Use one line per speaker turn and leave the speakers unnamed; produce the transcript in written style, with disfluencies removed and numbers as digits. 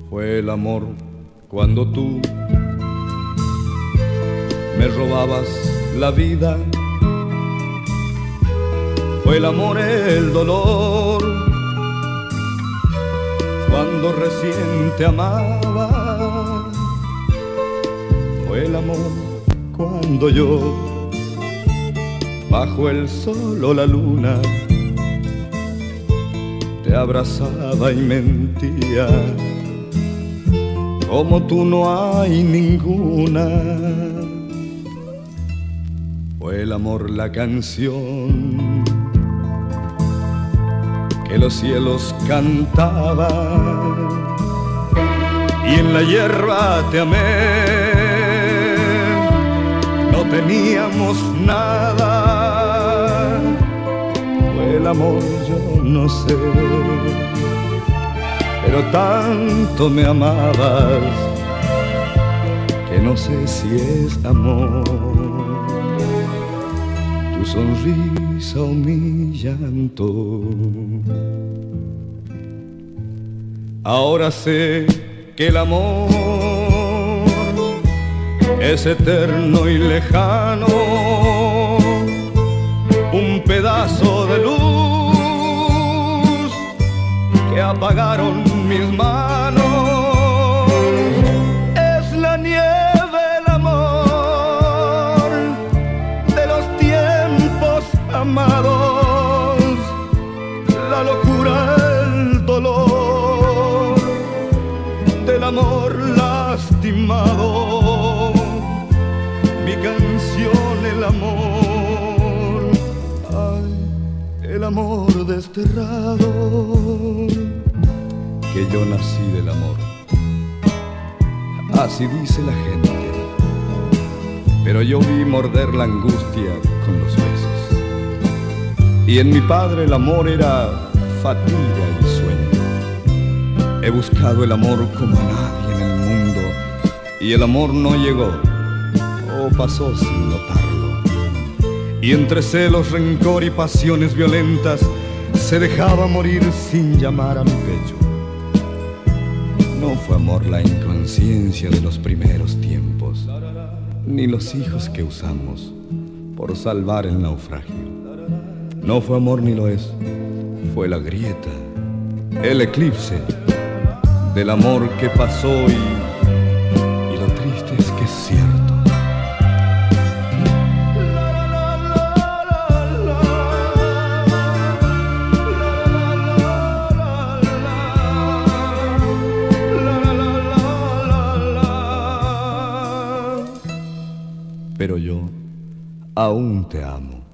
Fue el amor cuando tú me robabas la vida. Fue el amor el dolor cuando recién te amaba. Fue el amor cuando yo, bajo el sol o la luna, te abrazaba y mentía, como tú no hay ninguna. Fue el amor la canción que los cielos cantaban, y en la hierba te amé. No teníamos nada. Fue el amor, yo no sé, pero tanto me amabas que no sé si es amor. Tu sonrisa o mi llanto. Ahora sé que el amor es eterno y lejano, un pedazo de luz que apagaron mis manos. Es la nieve el amor de los tiempos amados, la locura, el dolor del amor lastimado. Mi canción, el amor, ay, el amor desterrado, que yo nací del amor. Así dice la gente, pero yo vi morder la angustia con los besos. Y en mi padre el amor era fatiga y sueño. He buscado el amor como a nadie en el mundo, y el amor no llegó, o pasó sin notarlo. Y entre celos, rencor y pasiones violentas se dejaba morir sin llamar a mi pecho. No fue amor la inconsciencia de los primeros tiempos, ni los hijos que usamos por salvar el naufragio. No fue amor ni lo es, fue la grieta, el eclipse del amor que pasó, y lo triste es que es cierto. Pero yo aún te amo.